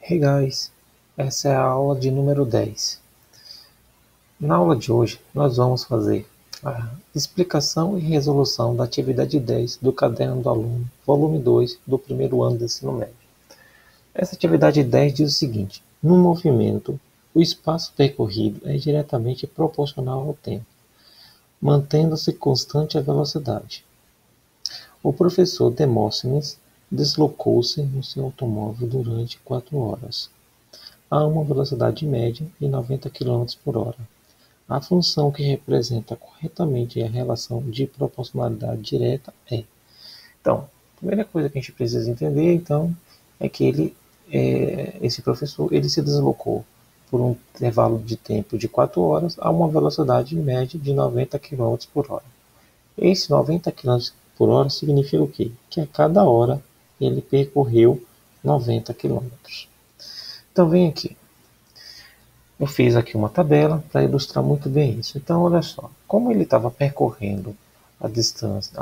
Hey guys, essa é a aula de número 10. Na aula de hoje, nós vamos fazer a explicação e resolução da atividade 10 do Caderno do Aluno, volume 2, do primeiro ano do ensino médio. Essa atividade 10 diz o seguinte: no movimento, o espaço percorrido é diretamente proporcional ao tempo, mantendo-se constante a velocidade. O professor Demóstenes deslocou-se no seu automóvel durante 4 horas, a uma velocidade média de 90 km por hora. A função que representa corretamente a relação de proporcionalidade direta é. Então, a primeira coisa que a gente precisa entender, então, é que esse professor, ele se deslocou por um intervalo de tempo de 4 horas a uma velocidade média de 90 km por hora. Esse 90 km por hora significa o quê? Que a cada hora ele percorreu 90 km. Então, vem aqui. Eu fiz aqui uma tabela para ilustrar muito bem isso. Então, olha só, como ele estava percorrendo a distância,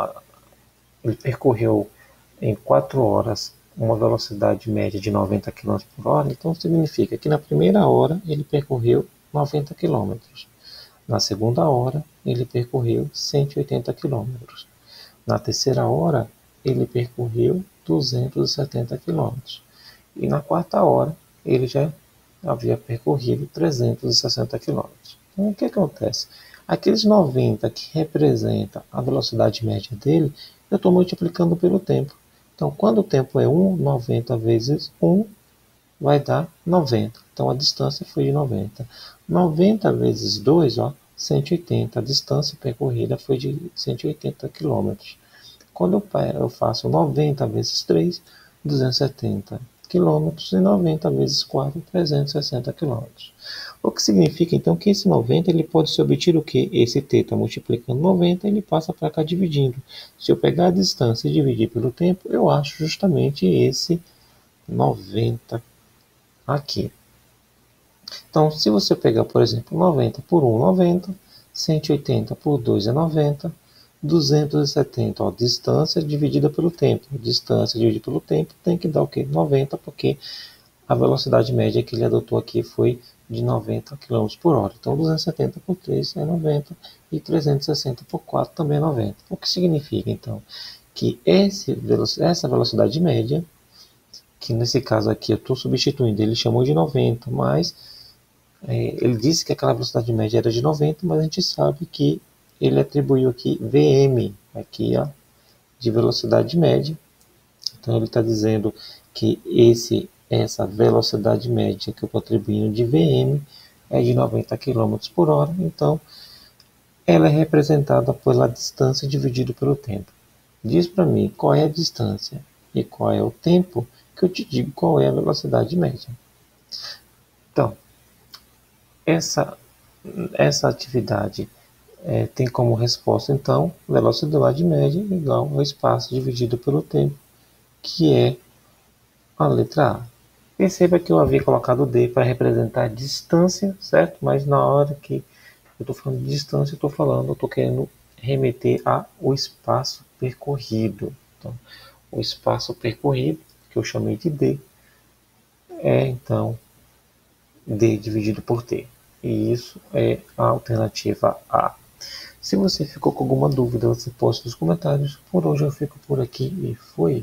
ele percorreu em 4 horas uma velocidade média de 90 km por hora, então significa que na primeira hora ele percorreu 90 km. Na segunda hora, ele percorreu 180 km. Na terceira hora, ele percorreu 270 km. E na quarta hora, ele já havia percorrido 360 km. Então, o que acontece? Aqueles 90 que representa a velocidade média dele, eu estou multiplicando pelo tempo. Então, quando o tempo é 1, 90 vezes 1 vai dar 90. Então, a distância foi de 90. 90 vezes 2, 180. A distância percorrida foi de 180 km. Quando eu faço 90 vezes 3, 270 km, e 90 vezes 4, 360 km. O que significa, então, que esse 90 ele pode ser obtido o quê? Esse t está multiplicando 90, ele passa para cá dividindo. Se eu pegar a distância e dividir pelo tempo, eu acho justamente esse 90 aqui. Então, se você pegar, por exemplo, 90 por 1, 90, 180 por 2 é 90, 270, distância dividida pelo tempo. Distância dividida pelo tempo tem que dar o quê? 90, porque a velocidade média que ele adotou aqui foi de 90 km por hora. Então, 270 por 3 é 90 e 360 por 4 também é 90. O que significa, então, que essa velocidade média, que nesse caso aqui eu estou substituindo, ele chamou de 90, mas ele disse que aquela velocidade média era de 90, mas a gente sabe que ele atribuiu aqui Vm, aqui de velocidade média. Então ele está dizendo que essa velocidade média que eu estou atribuindo de Vm é de 90 km por hora. Então ela é representada pela distância dividido pelo tempo. Diz para mim qual é a distância e qual é o tempo, que eu te digo qual é a velocidade média. Então, essa atividade tem como resposta, então, velocidade média igual ao espaço dividido pelo tempo, que é a letra A. Perceba que eu havia colocado D para representar a distância, certo? Mas na hora que eu estou falando de distância, eu estou querendo remeter ao espaço percorrido. Então, o espaço percorrido, que eu chamei de D, é então D dividido por T. E isso é a alternativa A. Se você ficou com alguma dúvida, você posta nos comentários. Por hoje eu fico por aqui e fui.